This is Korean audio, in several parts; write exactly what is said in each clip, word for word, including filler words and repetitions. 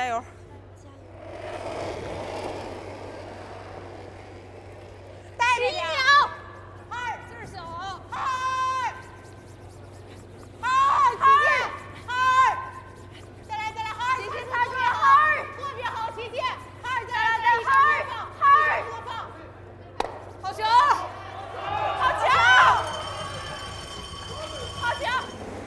加油！带着点。二，劲儿小。二，二，琪琪，二，再来，再来，二，琪琪擦住，二，特别好，琪琪，二，再来，再一上，二，多放，好球，好球，好球。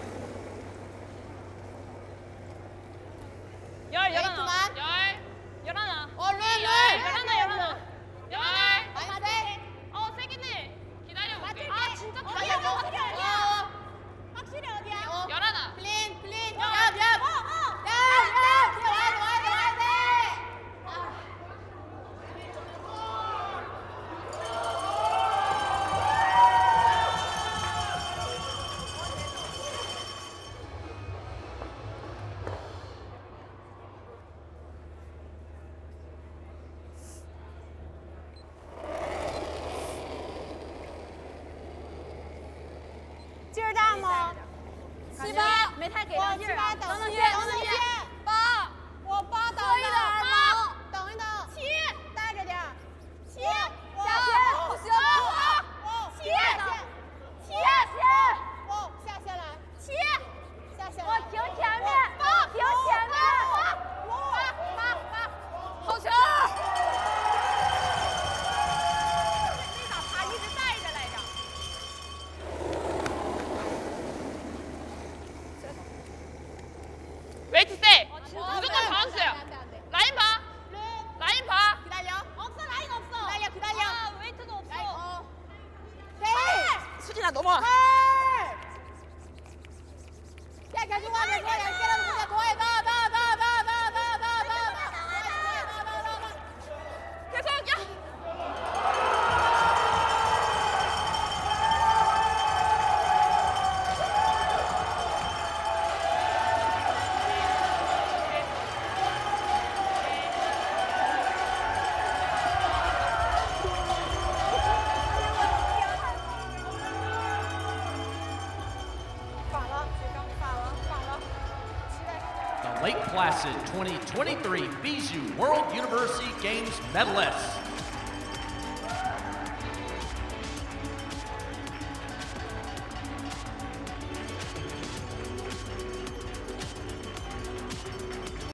열, 열하나, 열, 열하나. 얼른, 열, 열하나, 열하나, 열하나. 맞대. 어, 세긴 해. 기다려볼게. 아, 진짜 다이아 어떻게 아니야? 확실히 어디야? 열하나. 플린, 플린. 야, 야, 어, 어. 야, 야, 와야 돼, 와야 돼, 와야 돼.劲儿大吗？七八没太给上劲儿啊！等等先，等等先，八，我八等一等，八，等一等，七，带着点，七，下线，不行，哦，七，七，线，哦，下线来，七，下线，我停前面，八，停前面，八，八，八，好球！那咋他一直带着来着？ 웨이트 세! 무조건 바운스야! 라인 봐! 라인 봐! 기다려! 없어 라인 없어! 기다려 기다려! 아 웨이트도 없어! 라인, 어. 수진아 넘어와! 야 계속 와 계속 와 양계랑 진짜 더해 봐 봐 봐 봐 봐 봐 봐 봐 계속 야! Lake Placid twenty twenty-three Bijou World University Games medalists.